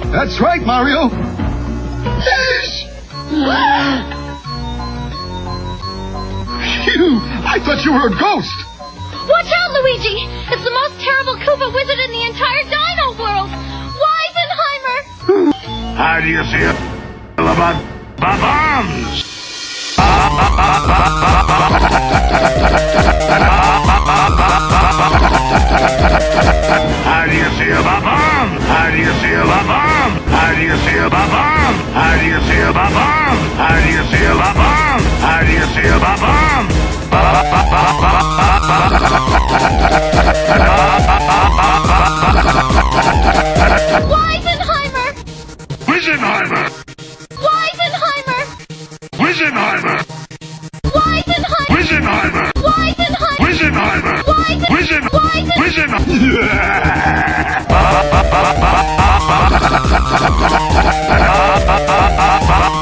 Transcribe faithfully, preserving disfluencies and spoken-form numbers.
That's right, Mario. Phew, I thought you were a ghost. Watch out, Luigi! It's the most terrible Koopa wizard in the entire dino world! Weisenheimer! How do you feel about b-bombs? How do you feel about bomb? How do you feel about bomb? How do you feel about bomb? How do you feel about bomb? How do you feel about bomb? How do you feel about bomb? Weisenheimer! Weisenheimer! Weisenheimer! Weisenheimer! Weisenheimer! Weisenheimer! Weisenheimer! Weisenheimer! Weisenheimer! Weisenheimer!